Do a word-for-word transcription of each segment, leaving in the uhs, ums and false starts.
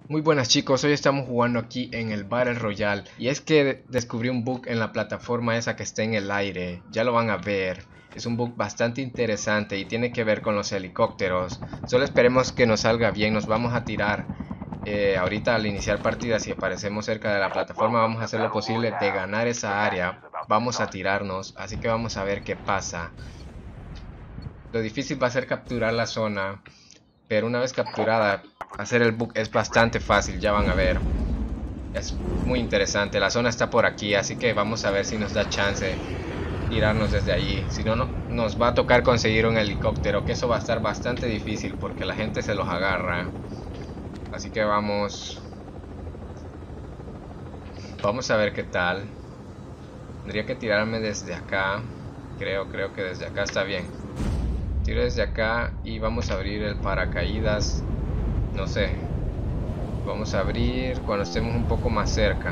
Muy buenas chicos, hoy estamos jugando aquí en el Battle Royale y es que descubrí un bug en la plataforma esa que está en el aire, ya lo van a ver. Es un bug bastante interesante y tiene que ver con los helicópteros. Solo esperemos que nos salga bien, nos vamos a tirar eh, ahorita al iniciar partida. Si aparecemos cerca de la plataforma vamos a hacer lo posible de ganar esa área. Vamos a tirarnos, así que vamos a ver qué pasa. Lo difícil va a ser capturar la zona, pero una vez capturada, hacer el bug es bastante fácil, ya van a ver. Es muy interesante, la zona está por aquí, así que vamos a ver si nos da chance tirarnos desde allí. Si no, no, nos va a tocar conseguir un helicóptero, que eso va a estar bastante difícil porque la gente se los agarra. Así que vamos... Vamos a ver qué tal. Tendría que tirarme desde acá. Creo, creo que desde acá está bien. Tiro desde acá y vamos a abrir el paracaídas. No sé. Vamos a abrir cuando estemos un poco más cerca.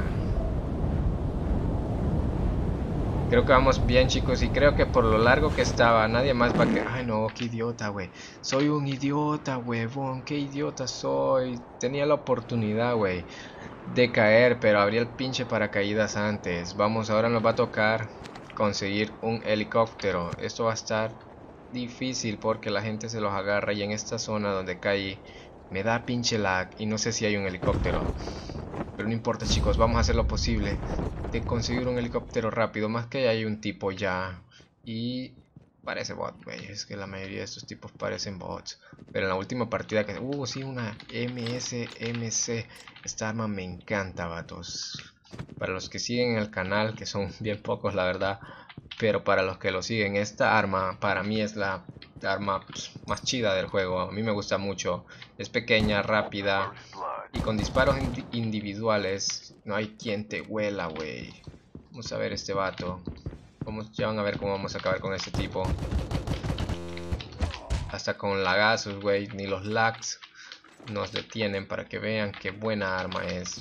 Creo que vamos bien, chicos, y creo que por lo largo que estaba nadie más va a que... Ay no, qué idiota, güey. Soy un idiota, huevón. Qué idiota soy. Tenía la oportunidad, güey, de caer, pero abrí el pinche paracaídas antes. Vamos, ahora nos va a tocar conseguir un helicóptero. Esto va a estar difícil porque la gente se los agarra y en esta zona donde caí me da pinche lag y no sé si hay un helicóptero. Pero no importa, chicos, vamos a hacer lo posible de conseguir un helicóptero rápido. Más que hay un tipo ya. Y parece bot, güey. Es que la mayoría de estos tipos parecen bots. Pero en la última partida que... Uh, sí, una M S M C. Esta arma me encanta, vatos. Para los que siguen el canal, que son bien pocos, la verdad. Pero para los que lo siguen, esta arma para mí es la arma pues, más chida del juego. A mí me gusta mucho. Es pequeña, rápida. Y con disparos ind individuales, no hay quien te huela, güey. Vamos a ver este vato. Vamos, ya van a ver cómo vamos a acabar con este tipo. Hasta con lagazos, güey. Ni los lags nos detienen para que vean qué buena arma es.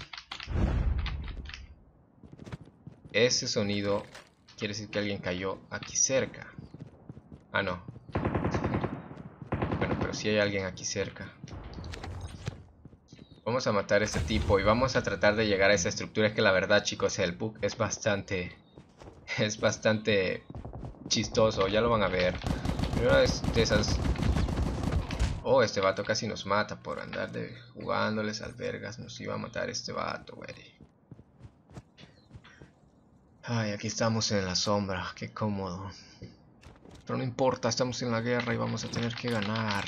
Ese sonido quiere decir que alguien cayó aquí cerca. Ah, no. Bueno, pero sí hay alguien aquí cerca. Vamos a matar a este tipo y vamos a tratar de llegar a esa estructura. Es que la verdad, chicos, el bug es bastante... Es bastante chistoso, ya lo van a ver. Primero es de esas... Oh, este vato casi nos mata por andar de jugándoles albergas. Nos iba a matar este vato, güey. Ay, aquí estamos en la sombra, qué cómodo. Pero no importa, estamos en la guerra y vamos a tener que ganar.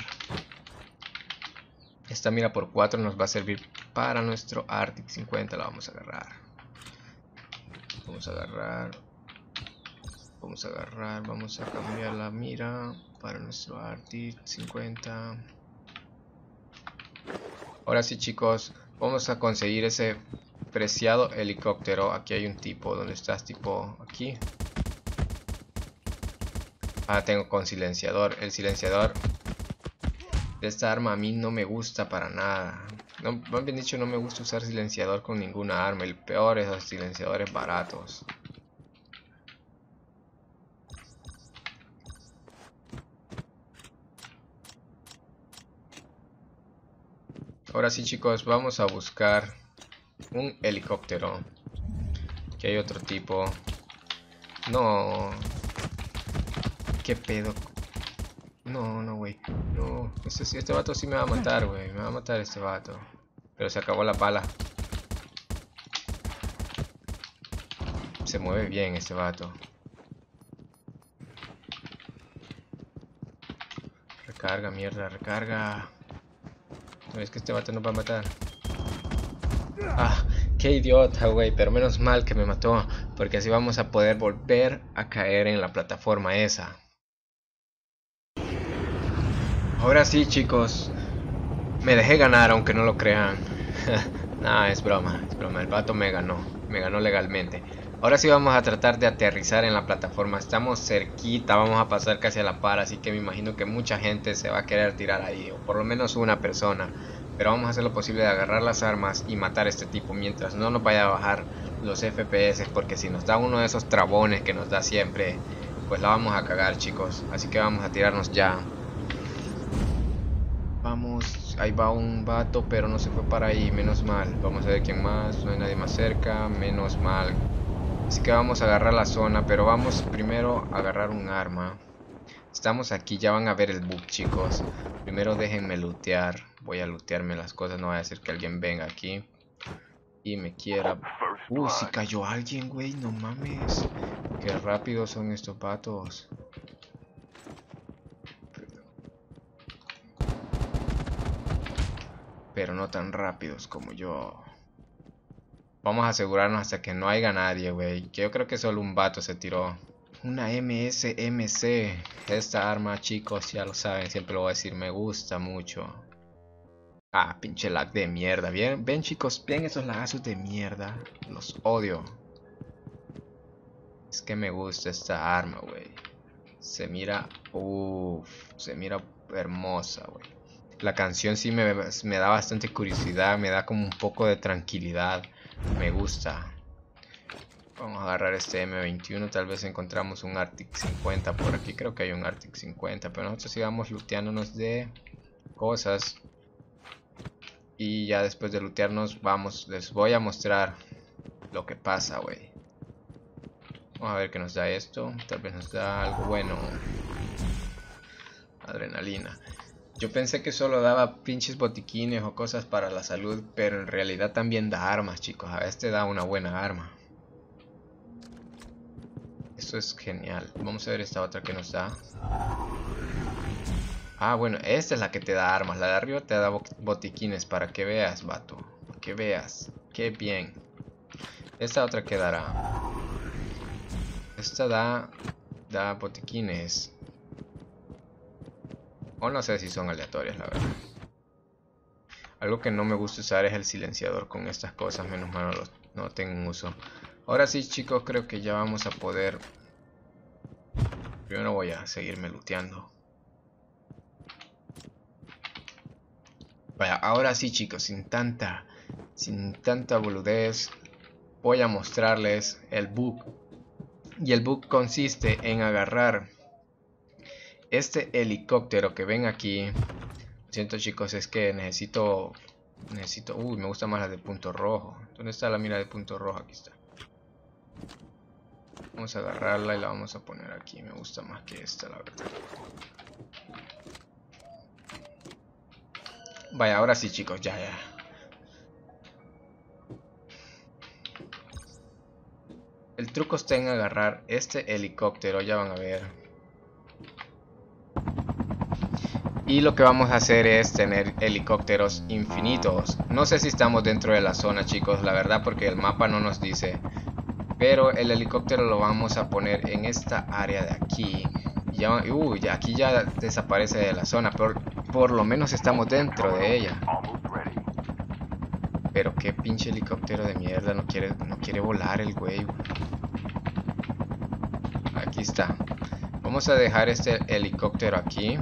Esta mira por cuatro nos va a servir para nuestro Arctic cincuenta. La vamos a agarrar. Vamos a agarrar. Vamos a agarrar. Vamos a cambiar la mira para nuestro Arctic cincuenta. Ahora sí, chicos. Vamos a conseguir ese preciado helicóptero. Aquí hay un tipo. ¿Dónde estás, tipo? Aquí. Ah, tengo con silenciador. El silenciador de esta arma a mí no me gusta para nada. No, más bien dicho, no me gusta usar silenciador con ninguna arma. El peor es los silenciadores baratos. Ahora sí, chicos, vamos a buscar un helicóptero. Aquí hay otro tipo. No. ¿Qué pedo? No, no, güey. No. Este, este vato sí me va a matar, güey. Me va a matar este vato. Pero se acabó la pala. Se mueve bien este vato. Recarga, mierda, recarga. No, es que este vato nos va a matar. Ah, qué idiota, güey. Pero menos mal que me mató. Porque así vamos a poder volver a caer en la plataforma esa. Ahora sí, chicos. Me dejé ganar, aunque no lo crean. Nah, es broma, es broma. El vato me ganó. Me ganó legalmente. Ahora sí vamos a tratar de aterrizar en la plataforma. Estamos cerquita, vamos a pasar casi a la par. Así que me imagino que mucha gente se va a querer tirar ahí. O por lo menos una persona. Pero vamos a hacer lo posible de agarrar las armas y matar a este tipo. Mientras no nos vaya a bajar los F P S. Porque si nos da uno de esos trabones que nos da siempre, pues la vamos a cagar, chicos. Así que vamos a tirarnos ya. Vamos, Ahí va un vato, pero no se fue para ahí, menos mal. Vamos a ver quién más, no hay nadie más cerca, menos mal. Así que vamos a agarrar la zona, pero vamos primero a agarrar un arma. Estamos aquí, ya van a ver el bug, chicos. Primero déjenme lootear. Voy a lootearme las cosas, no vaya a ser que alguien venga aquí y me quiera... Uh, si cayó alguien, güey, no mames. Qué rápidos son estos patos. Pero no tan rápidos como yo. Vamos a asegurarnos hasta que no haya nadie, güey. Que yo creo que solo un vato se tiró. Una M S M C. Esta arma, chicos, ya lo saben, siempre lo voy a decir, me gusta mucho. Ah, pinche lag de mierda. ¿Bien? ¿Ven, chicos? ¿Ven esos lagazos de mierda? Los odio. Es que me gusta esta arma, güey. Se mira... Uff, se mira hermosa, güey. La canción sí me, me da bastante curiosidad, me da como un poco de tranquilidad. Me gusta. Vamos a agarrar este M veintiuno, tal vez encontramos un Arctic cincuenta por aquí. Creo que hay un Arctic cincuenta, pero nosotros sigamos looteándonos de cosas. Y ya después de lootearnos, vamos, les voy a mostrar lo que pasa, güey. Vamos a ver qué nos da esto. Tal vez nos da algo bueno. Adrenalina. Yo pensé que solo daba pinches botiquines o cosas para la salud, pero en realidad también da armas, chicos. A este da una buena arma. Esto es genial. Vamos a ver esta otra que nos da. Ah, bueno, esta es la que te da armas. La de arriba te da botiquines para que veas, vato. Para que veas. Qué bien. Esta otra que dará. Esta da, da botiquines. O no sé si son aleatorias, la verdad. Algo que no me gusta usar es el silenciador con estas cosas. Menos mal no, lo, no tengo uso. Ahora sí, chicos, creo que ya vamos a poder... Primero voy a seguirme looteando. Vaya, ahora sí, chicos, sin tanta... Sin tanta boludez, voy a mostrarles el bug. Y el bug consiste en agarrar este helicóptero que ven aquí. Lo siento, chicos, es que necesito... Necesito... Uy, me gusta más la de punto rojo. ¿Dónde está la mira de punto rojo? Aquí está. Vamos a agarrarla y la vamos a poner aquí. Me gusta más que esta, la verdad. Vaya, ahora sí, chicos, ya, ya. El truco está en agarrar este helicóptero, ya van a ver. Y lo que vamos a hacer es tener helicópteros infinitos. No sé si estamos dentro de la zona, chicos, la verdad, porque el mapa no nos dice. Pero el helicóptero lo vamos a poner en esta área de aquí. Ya, uy, ya, aquí ya desaparece de la zona, pero por lo menos estamos dentro de ella. Pero qué pinche helicóptero de mierda, no quiere, no quiere volar el güey. Aquí está. Vamos a dejar este helicóptero aquí.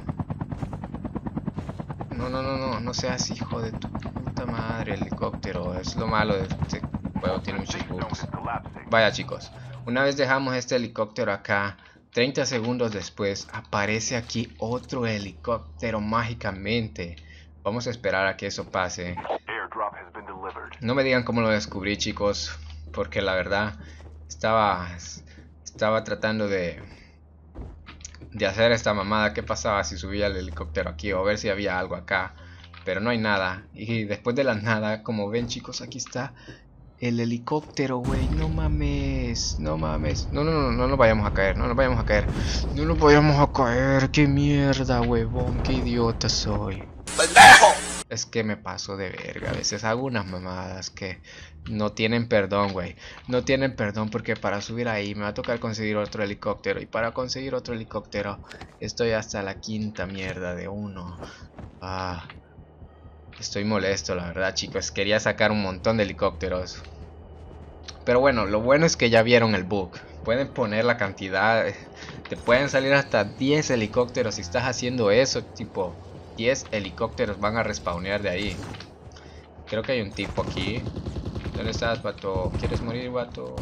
No, no, no, no, no seas hijo de tu puta madre, helicóptero. Es lo malo de este juego, tiene muchos bugs. Vaya, chicos, una vez dejamos este helicóptero acá, treinta segundos después aparece aquí otro helicóptero mágicamente. Vamos a esperar a que eso pase. No me digan cómo lo descubrí, chicos, porque la verdad estaba estaba tratando de de hacer esta mamada. ¿Qué pasaba si subía el helicóptero aquí o ver si había algo acá? Pero no hay nada. Y después de la nada, como ven, chicos, aquí está el helicóptero, güey. No mames, no mames. No, no, no, no nos vayamos a caer, no nos vayamos a caer. No nos vayamos a caer. Qué mierda, huevón, qué idiota soy. ¡Pendejo! Es que me paso de verga. A veces hago unas mamadas que no tienen perdón, güey. No tienen perdón porque para subir ahí me va a tocar conseguir otro helicóptero. Y para conseguir otro helicóptero estoy hasta la quinta mierda de uno. Ah, estoy molesto, la verdad, chicos. Quería sacar un montón de helicópteros. Pero bueno, lo bueno es que ya vieron el bug. Pueden poner la cantidad. Te pueden salir hasta diez helicópteros si estás haciendo eso, tipo... diez helicópteros van a respawnear de ahí. Creo que hay un tipo aquí. ¿Dónde estás, vato? ¿Quieres morir, vato?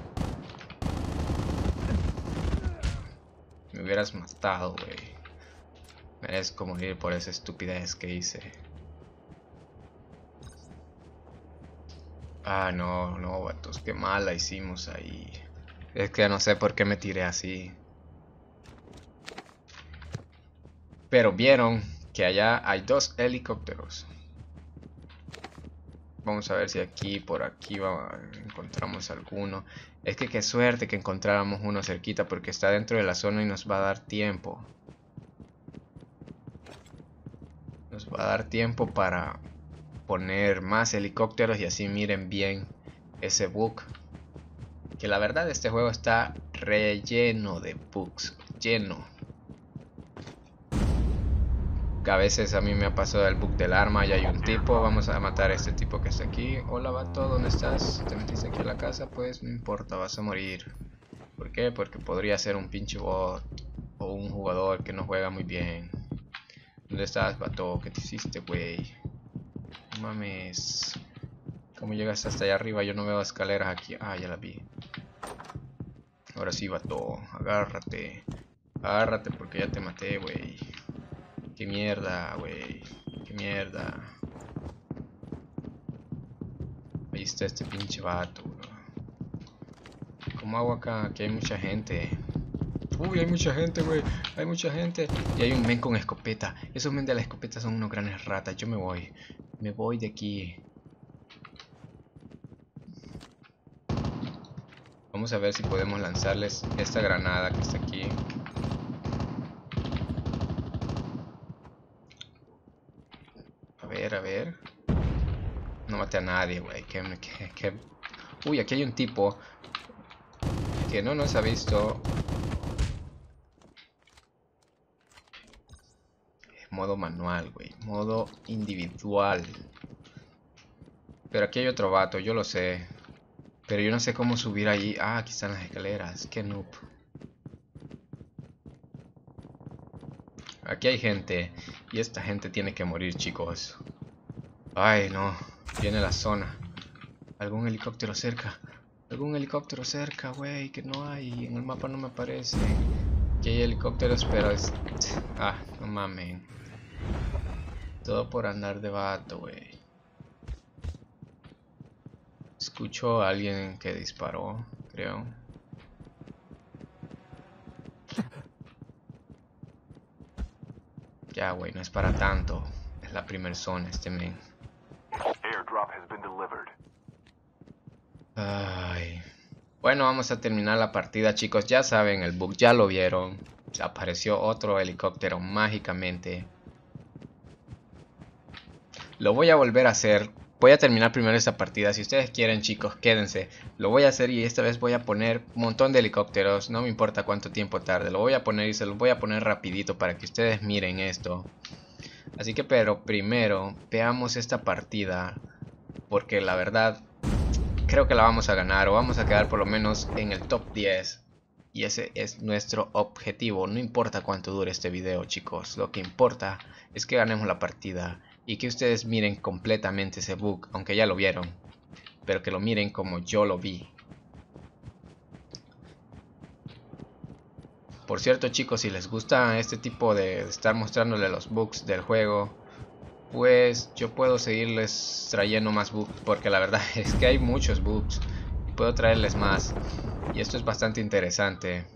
Me hubieras matado, güey. Merezco morir por esa estupidez que hice. Ah, no, no, vatos, qué mala hicimos ahí. Es que no sé por qué me tiré así. Pero vieron que allá hay dos helicópteros. Vamos a ver si aquí, por aquí va, encontramos alguno. Es que qué suerte que encontráramos uno cerquita porque está dentro de la zona y nos va a dar tiempo. Nos va a dar tiempo para poner más helicópteros y así miren bien ese bug. Que la verdad este juego está relleno de bugs, lleno. Que a veces a mí me ha pasado el bug del arma y hay un tipo. Vamos a matar a este tipo que está aquí. Hola vato, ¿dónde estás? ¿Te metiste aquí a la casa? Pues no importa, vas a morir. ¿Por qué? Porque podría ser un pinche bot o un jugador que no juega muy bien. ¿Dónde estás, vato? ¿Qué te hiciste, güey? No mames. ¿Cómo llegas hasta allá arriba? Yo no veo escaleras aquí. Ah, ya la vi. Ahora sí, vato. Agárrate. Agárrate porque ya te maté, güey. Qué mierda, güey. Qué mierda. Ahí está este pinche vato, bro. ¿Cómo hago acá? Aquí hay mucha gente. Uy, hay mucha gente, güey. Hay mucha gente. Y hay un men con escopeta. Esos men de la escopeta son unos grandes ratas. Yo me voy. Me voy de aquí. Vamos a ver si podemos lanzarles esta granada que está aquí. A ver, a ver. No maté a nadie, güey. Que, que, que... Uy, aquí hay un tipo que no nos ha visto. Modo manual, güey. Modo individual. Pero aquí hay otro vato, yo lo sé. Pero yo no sé cómo subir allí. Ah, aquí están las escaleras. Qué noob. Aquí hay gente. Y esta gente tiene que morir, chicos. Ay, no. Viene la zona. ¿Algún helicóptero cerca? ¿Algún helicóptero cerca, güey? Que no hay. En el mapa no me aparece. Aquí hay helicópteros, pero es... Ah, no mames. Todo por andar de vato, güey. Escucho a alguien que disparó, creo. Ya, güey, no es para tanto. Es la primer zona, este men. Ay. Bueno, vamos a terminar la partida, chicos. Ya saben, el bug ya lo vieron. Apareció otro helicóptero mágicamente. Lo voy a volver a hacer. Voy a terminar primero esta partida. Si ustedes quieren, chicos, quédense. Lo voy a hacer y esta vez voy a poner un montón de helicópteros. No me importa cuánto tiempo tarde. Lo voy a poner y se los voy a poner rapidito para que ustedes miren esto. Así que, pero primero, veamos esta partida. Porque la verdad, creo que la vamos a ganar. O vamos a quedar por lo menos en el top diez. Y ese es nuestro objetivo. No importa cuánto dure este video, chicos. Lo que importa es que ganemos la partida. Y que ustedes miren completamente ese bug, aunque ya lo vieron. Pero que lo miren como yo lo vi. Por cierto, chicos, si les gusta este tipo de estar mostrándole los bugs del juego, pues yo puedo seguirles trayendo más bugs. Porque la verdad es que hay muchos bugs. Puedo traerles más. Y esto es bastante interesante.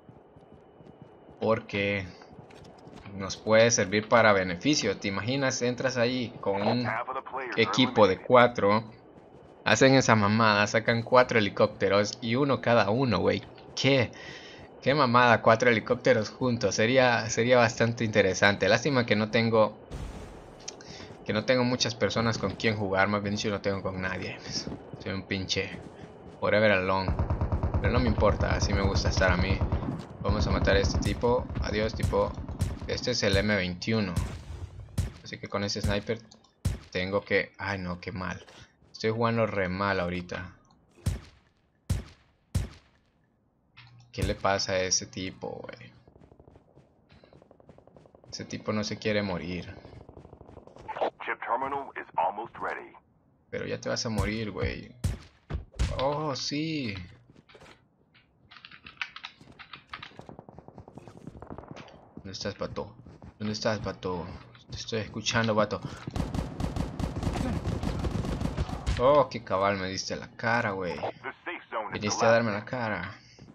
Porque nos puede servir para beneficio. ¿Te imaginas? Entras ahí con un equipo de cuatro. Hacen esa mamada. Sacan cuatro helicópteros. Y uno cada uno, güey. ¿Qué? ¿Qué mamada? Cuatro helicópteros juntos. Sería, sería bastante interesante. Lástima que no tengo... Que no tengo muchas personas con quien jugar. Más bien yo no tengo con nadie. Soy un pinche forever alone. Pero no me importa. Así me gusta estar a mí. Vamos a matar a este tipo. Adiós, tipo. Este es el eme veintiuno. Así que con ese sniper tengo que... Ay, no, qué mal. Estoy jugando re mal ahorita. ¿Qué le pasa a ese tipo, güey? Ese tipo no se quiere morir. Pero ya te vas a morir, güey. Oh, sí. ¿Dónde estás, vato? ¿Dónde estás, vato? Te estoy escuchando, vato. Oh, qué cabal me diste la cara, güey. Viniste a darme la cara.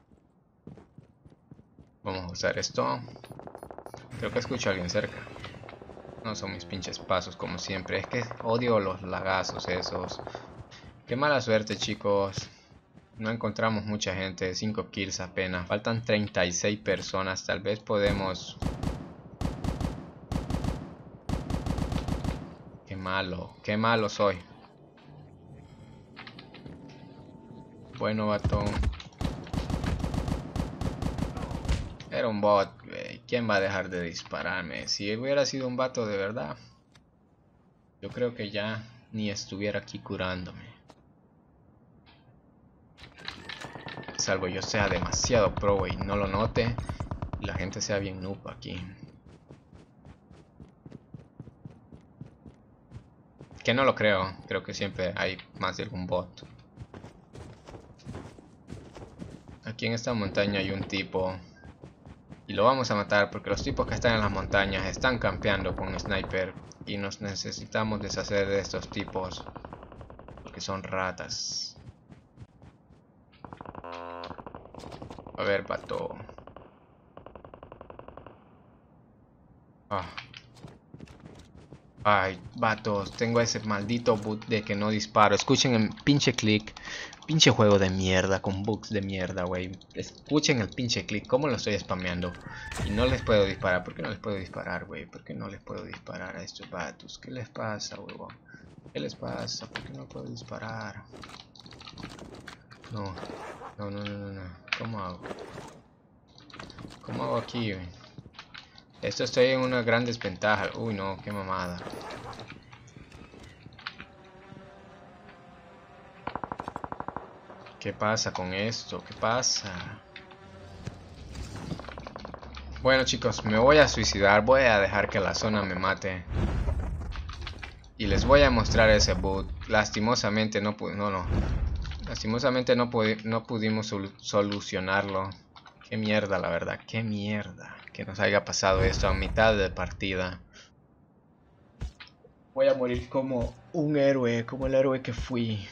Vamos a usar esto. Creo que escucho a alguien cerca. No son mis pinches pasos como siempre. Es que odio los lagazos esos. Qué mala suerte, chicos. No encontramos mucha gente. cinco kills apenas. Faltan treinta y seis personas. Tal vez podemos... Qué malo. Qué malo soy. Bueno, batón. Era un bot, güey. ¿Quién va a dejar de dispararme? Si hubiera sido un vato de verdad, yo creo que ya ni estuviera aquí curándome. Salvo yo sea demasiado pro y no lo note y la gente sea bien noob aquí. Que no lo creo. Creo que siempre hay más de algún bot. Aquí en esta montaña hay un tipo. Y lo vamos a matar porque los tipos que están en las montañas están campeando con sniper. Y nos necesitamos deshacer de estos tipos. Porque son ratas. A ver, vato. Ah. Ay, vatos, tengo ese maldito bug de que no disparo. Escuchen el pinche click. Pinche juego de mierda, con bugs de mierda, güey. Escuchen el pinche click, cómo lo estoy spameando. Y no les puedo disparar. ¿Por qué no les puedo disparar, güey? ¿Por qué no les puedo disparar a estos vatos? ¿Qué les pasa, huevón? ¿Qué les pasa? ¿Por qué no puedo disparar? No, no, no, no, no. ¿Cómo hago? ¿Cómo hago aquí, güey? Esto estoy en una gran desventaja. Uy, no, qué mamada. ¿Qué pasa con esto? ¿Qué pasa? Bueno, chicos, me voy a suicidar. Voy a dejar que la zona me mate. Y les voy a mostrar ese boot. Lastimosamente no pude... No, no. Lastimosamente no, pudi no pudimos sol solucionarlo. Qué mierda, la verdad. Qué mierda. Que nos haya pasado esto a mitad de partida. Voy a morir como un héroe, como el héroe que fui.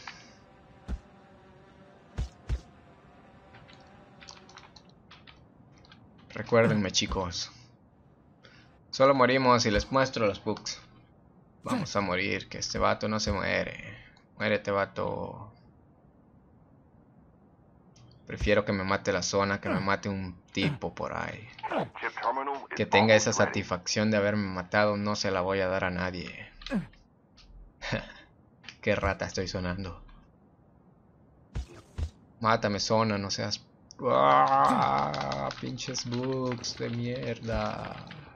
Recuérdenme, chicos. Solo morimos y les muestro los bugs. Vamos a morir, que este vato no se muere. Muérete, vato. Prefiero que me mate la zona, que me mate un tipo por ahí. Que tenga esa satisfacción de haberme matado, no se la voy a dar a nadie. Qué rata estoy sonando. Mátame, zona, no seas... ¡Ah! Pinches bugs de mierda.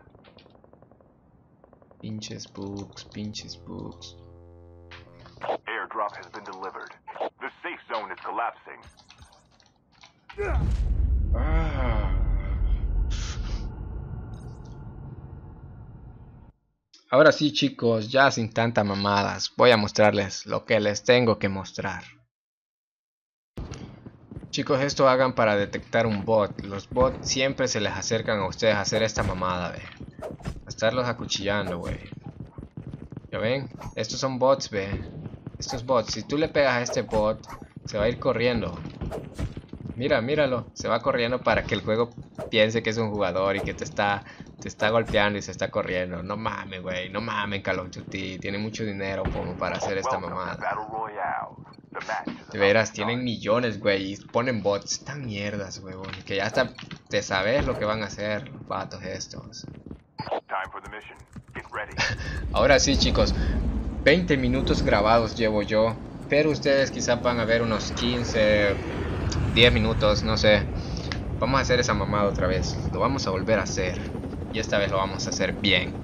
Pinches bugs, pinches bugs. Airdrop has been delivered. The safe zone is collapsing. Ah. Ahora sí, chicos, ya sin tanta mamadas, voy a mostrarles lo que les tengo que mostrar. Chicos, esto hagan para detectar un bot. Los bots siempre se les acercan a ustedes a hacer esta mamada, ve. A estarlos acuchillando, güey. ¿Ya ven? Estos son bots, ve. Estos bots, si tú le pegas a este bot, se va a ir corriendo. Mira, míralo, se va corriendo para que el juego piense que es un jugador y que te está, te está golpeando y se está corriendo. No mames, güey, no mames, Call of Duty. Tiene mucho dinero como para hacer esta mamada. De veras, tienen millones, güey, y ponen bots tan mierdas, güey, que ya hasta te sabes lo que van a hacer los vatos estos. Ahora sí, chicos, veinte minutos grabados llevo yo, pero ustedes quizás van a ver unos quince, diez minutos, no sé. Vamos a hacer esa mamada otra vez, lo vamos a volver a hacer, y esta vez lo vamos a hacer bien.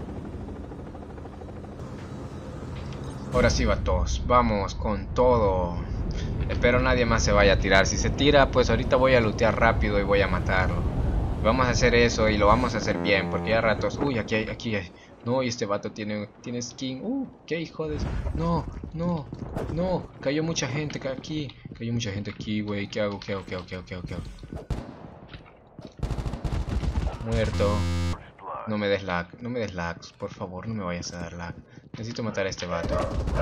Ahora sí, vatos, vamos con todo. Espero nadie más se vaya a tirar. Si se tira, pues ahorita voy a lootear rápido y voy a matarlo. Vamos a hacer eso y lo vamos a hacer bien, porque ya ratos... Uy, aquí hay, aquí hay... No, y este vato tiene, tiene skin. Uh, qué hijo de... No, no, no. Cayó mucha gente aquí. Cayó mucha gente aquí, güey. ¿Qué hago? ¿Qué hago? ¿Qué hago? ¿Qué hago? ¿Qué hago? ¿Qué hago? Muerto. No me des lag, no me des lag, por favor, no me vayas a dar lag. Necesito matar a este vato.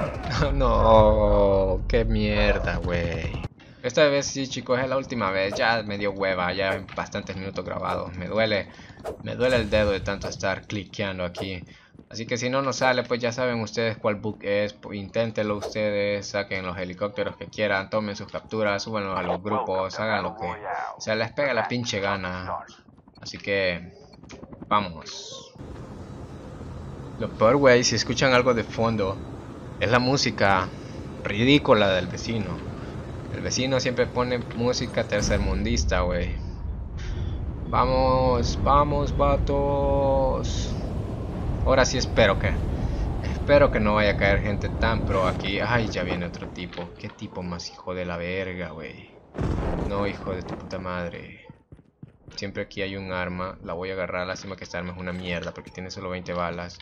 No, qué mierda, güey. Esta vez sí, chicos, es la última vez. Ya me dio hueva, ya bastantes minutos grabados. Me duele, me duele el dedo de tanto estar cliqueando aquí. Así que si no nos sale, pues ya saben ustedes cuál bug es. Pues inténtenlo ustedes, saquen los helicópteros que quieran, tomen sus capturas, súbanlos a los grupos, hagan lo que se les pega la pinche gana. Así que, vamos. Lo peor, güey, si escuchan algo de fondo, es la música ridícula del vecino. El vecino siempre pone música tercermundista, güey. Vamos, vamos, vatos. Ahora sí espero que... Espero que no vaya a caer gente tan pro aquí. Ay, ya viene otro tipo. ¿Qué tipo más hijo de la verga, güey? No, hijo de tu puta madre. Siempre aquí hay un arma. La voy a agarrar. Lástima que esta arma es una mierda porque tiene solo veinte balas.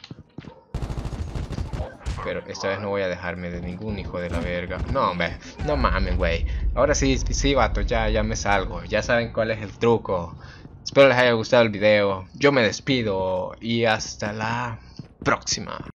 Pero esta vez no voy a dejarme de ningún hijo de la verga. No, hombre, no mames, güey. Ahora sí, sí, vato, ya, ya me salgo. Ya saben cuál es el truco. Espero les haya gustado el video. Yo me despido y hasta la próxima.